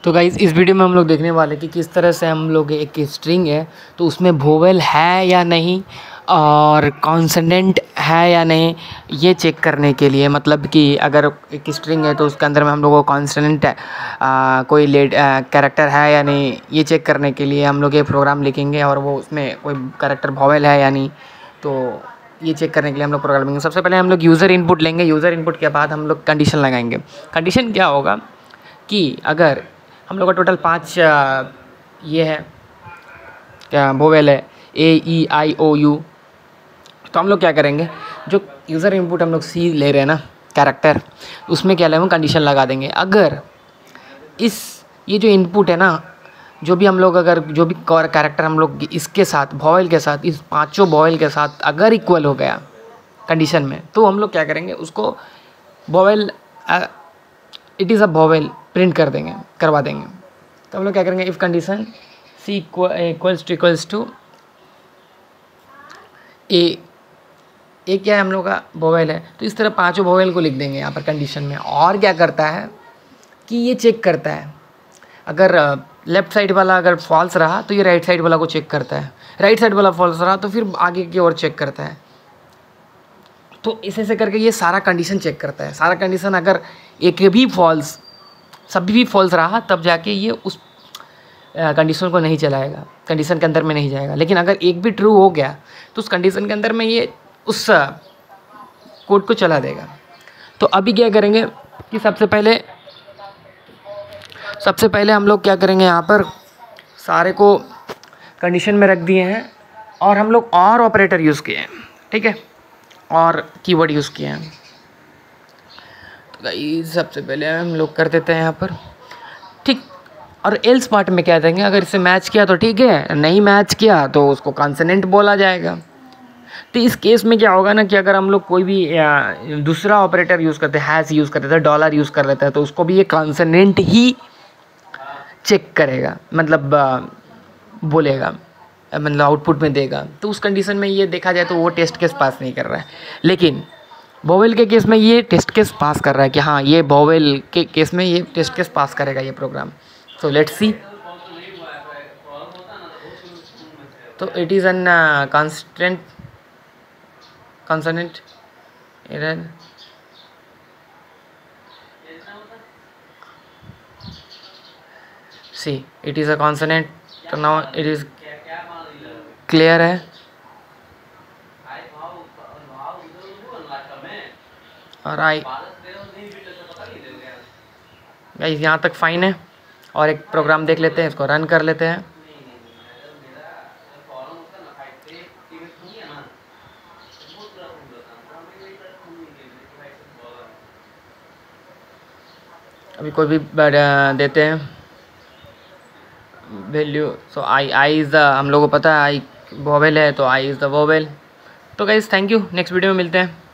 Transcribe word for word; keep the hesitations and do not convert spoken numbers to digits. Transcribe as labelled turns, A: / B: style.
A: तो गाइज़ इस वीडियो में हम लोग देखने वाले कि किस तरह से हम लोग एक स्ट्रिंग है तो उसमें वोवेल है या नहीं और कॉन्सोनेंट है या नहीं, ये चेक करने के लिए, मतलब कि अगर एक स्ट्रिंग है तो उसके अंदर में हम लोग को कॉन्सोनेंट कोई लेड कैरेक्टर है या नहीं, ये चेक करने के लिए हम लोग ये प्रोग्राम लिखेंगे और वो उसमें कोई कैरेक्टर वोवेल है या नहीं, तो ये चेक करने के लिए हम लोग प्रोग्राम लिखेंगे। सबसे पहले हम लोग यूज़र इनपुट लेंगे। यूज़र इनपुट के बाद हम लोग कंडीशन लगाएंगे। कंडीशन क्या होगा कि अगर हम लोग का टोटल पाँच ये है क्या वोवेल है, ए ई आई ओ यू, तो हम लोग क्या करेंगे, जो यूज़र इनपुट हम लोग सी ले रहे हैं ना कैरेक्टर, उसमें क्या लगेगा, कंडीशन लगा देंगे। अगर इस ये जो इनपुट है ना, जो भी हम लोग अगर जो भी कैरेक्टर हम लोग इसके साथ वोवेल के साथ, इस पांचों वोवेल के साथ अगर इक्वल हो गया कंडीशन में, तो हम लोग क्या करेंगे, उसको vowel it is a vowel print कर देंगे करवा देंगे। तो हम लोग क्या करेंगे, if condition C equals to equals to A, A क्या है हम लोग का वोवेल है, तो इस तरह पांचों वोवेल को लिख देंगे यहाँ पर कंडीशन में। और क्या करता है कि ये चेक करता है, अगर लेफ़्ट साइड वाला अगर फॉल्स रहा तो ये राइट साइड वाला को चेक करता है, राइट साइड वाला फॉल्स रहा तो फिर आगे की ओर चेक करता है। तो इसे से करके ये सारा कंडीशन चेक करता है। सारा कंडीशन अगर एक भी फॉल्स, सभी भी फॉल्स रहा तब जाके ये उस कंडीशन को नहीं चलाएगा, कंडीशन के अंदर में नहीं जाएगा। लेकिन अगर एक भी ट्रू हो गया तो उस कंडीशन के अंदर में ये उस कोड को चला देगा। तो अभी क्या करेंगे कि सबसे पहले सबसे पहले हम लोग क्या करेंगे, यहाँ पर सारे को कंडीशन में रख दिए हैं और हम लोग और ऑपरेटर यूज़ किए हैं, ठीक है, और कीवर्ड यूज़ किए हैं। तो गाइस सबसे पहले हम लोग कर देते हैं यहाँ पर, ठीक। और एल्स पार्ट में क्या देंगे, अगर इसे मैच किया तो ठीक है, नहीं मैच किया तो उसको कॉन्सोनेंट बोला जाएगा। तो इस केस में क्या होगा ना कि अगर हम लोग कोई भी दूसरा ऑपरेटर यूज़ करते हैं, हैज़ यूज़ करते हैं, डॉलर यूज़ कर लेते हैं, तो उसको भी ये कॉन्सोनेंट ही चेक करेगा, मतलब बोलेगा, मतलब आउटपुट में देगा। तो उस कंडीशन में ये देखा जाए तो वो टेस्ट केस पास नहीं कर रहा है। लेकिन वोवेल के केस में ये टेस्ट केस पास कर रहा है कि हाँ, ये वोवेल के केस में ये टेस्ट केस पास करेगा ये प्रोग्राम। So let's see. तो it is an consonant consonant error, see it is a consonant, so now it is clear है। और आई गाइस यहाँ तक फाइन है। और एक प्रोग्राम देख लेते हैं, इसको रन कर लेते हैं। अभी कोई भी देते हैं value, so I I is the, हम लोगों को पता है आई वोवेल है तो आई इज़ द वोवेल। तो guys thank you, next video में मिलते हैं।